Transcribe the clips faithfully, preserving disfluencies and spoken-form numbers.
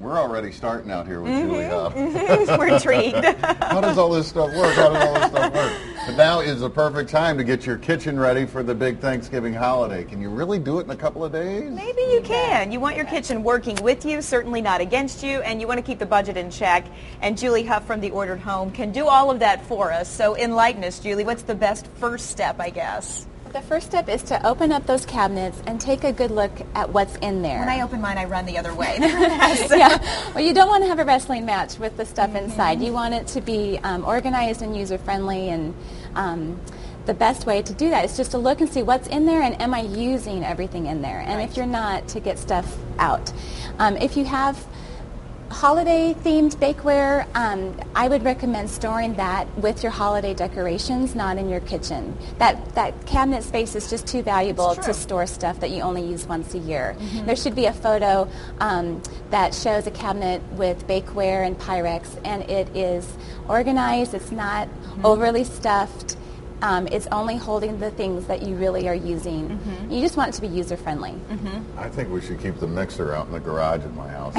We're already starting out here with Mm-hmm. Julie Hough. Mm-hmm. We're intrigued. How does all this stuff work? How does all this stuff work? But now is the perfect time to get your kitchen ready for the big Thanksgiving holiday. Can you really do it in a couple of days? Maybe you can. You want your kitchen working with you, certainly not against you, and you want to keep the budget in check. And Julie Hough from The Ordered Home can do all of that for us. So enlighten us, Julie. What's the best first step, I guess? The first step is to open up those cabinets and take a good look at what's in there. When I open mine, I run the other way. Yeah. Well, you don't want to have a wrestling match with the stuff mm-hmm. inside. You want it to be um, organized and user-friendly, and um, the best way to do that is just to look and see what's in there and am I using everything in there. And right. if you're not, to get stuff out. Um, if you have holiday-themed bakeware, um, I would recommend storing that with your holiday decorations, not in your kitchen. That that cabinet space is just too valuable to store stuff that you only use once a year. Mm-hmm. There should be a photo um, that shows a cabinet with bakeware and Pyrex, and it is organized. It's not mm-hmm. overly stuffed. Um, it's only holding the things that you really are using. Mm-hmm. You just want it to be user-friendly. Mm-hmm. I think we should keep the mixer out in the garage in my house.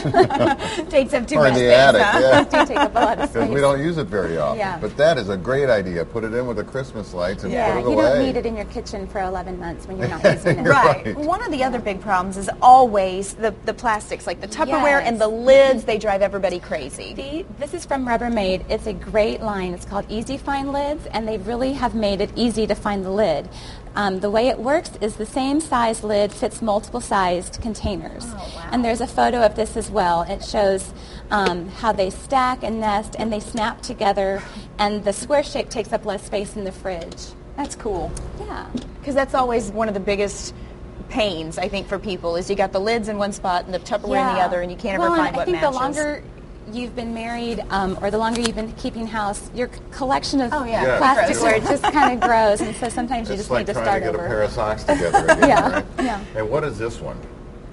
Takes up too or much in the space, attic, huh? yeah. Do take up a lot of Because space. we don't use it very often. Yeah. But that is a great idea. Put it in with the Christmas lights and Yeah, put it you away. don't need it in your kitchen for eleven months when you're not using it. Right. Right. One of the other big problems is always the, the plastics, like the Tupperware Yes. and the lids. They drive everybody crazy. The, this is from Rubbermaid. It's a great line. It's called Easy Find Lids, and they really have made it easy to find the lid. Um, the way it works is the same size lid fits multiple sized containers. Oh, wow. And there's a photo of this as well. It shows um, how they stack and nest and they snap together, and the square shape takes up less space in the fridge. That's cool. Yeah. Because that's always one of the biggest pains, I think, for people is you got the lids in one spot and the Tupperware in the Yeah. other, and you can't well, ever find and what I think matches. the longer you've been married, um, or the longer you've been keeping house, your c- collection of Oh, yeah. Yeah. plasticware just kind of grows, and so sometimes you It's just like need to trying start to get over. a pair of socks together again, Yeah, right? yeah. And what is this one?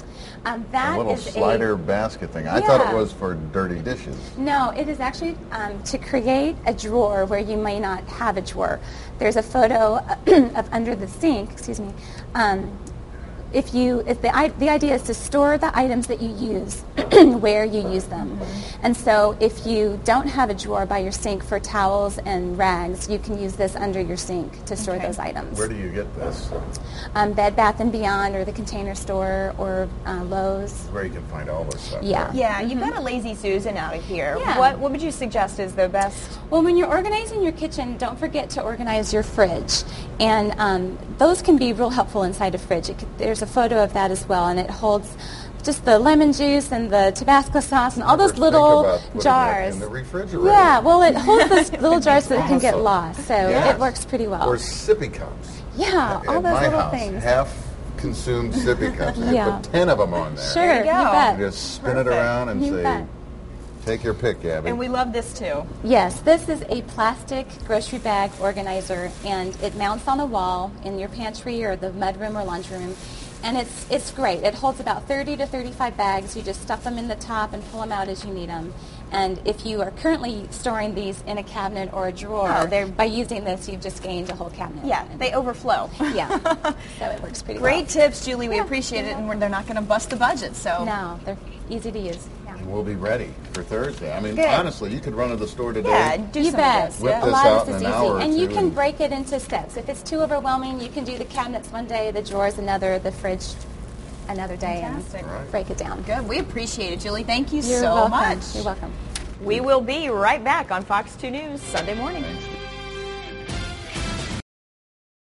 Um, A that little is slider a basket thing. I thought it Yeah. was for dirty dishes. no. It is actually um, to create a drawer where you may not have a drawer. There's a photo of under the sink. Excuse me. Um, if you, if the I, the idea is to store the items that you use where you use them, and so if you don't have a drawer by your sink for towels and rags, you can use this under your sink to store Okay. those items. Where do you get this? Um, Bed Bath and Beyond, or the Container Store, or uh, Lowe's. Where you can find all this stuff. Yeah. right? Yeah, you've got a Lazy Susan out of here. Yeah. What what would you suggest is the best? Well, when you're organizing your kitchen, don't forget to organize your fridge. And um, those can be real helpful inside a fridge. It could, there's a photo of that as well, and it holds just the lemon juice and the Tabasco sauce and all Never those little think about putting jars. that in the refrigerator. Yeah, well, it holds those little jars so it can get Awesome. lost, so Yes. it works pretty well. Or sippy cups. Yeah, At all those my little house, things. half-consumed sippy cups. And Yeah. you put ten of them on there. Sure, There you you, go. bet. You just spin Perfect. it around and You say, bet. take your pick, Abby. And we love this too. Yes, this is a plastic grocery bag organizer, and it mounts on a wall in your pantry or the mudroom or lunchroom. And it's it's great. It holds about thirty to thirty-five bags. You just stuff them in the top and pull them out as you need them. And if you are currently storing these in a cabinet or a drawer, Oh, they're- by using this, you've just gained a whole cabinet. Yeah, they overflow. Yeah, so it works pretty Great well. tips, Julie. We Yeah. appreciate it, and we're, they're not going to bust the budget. So No, they're easy to use. Yeah. And we'll be ready for Thursday. I mean, Good. honestly, you could run to the store today. yeah, do You some bet. of this. Whip Yeah. A this lot out of this in is an easy, hour or and you two can and- break it into steps. If it's too overwhelming, you can do the cabinets one day, the drawers another, the fridge another day, Fantastic. and Right. break it down. Good. We appreciate it, Julie. Thank you You're so welcome. much. You're welcome. We will be right back on Fox two News Sunday morning. Thanks.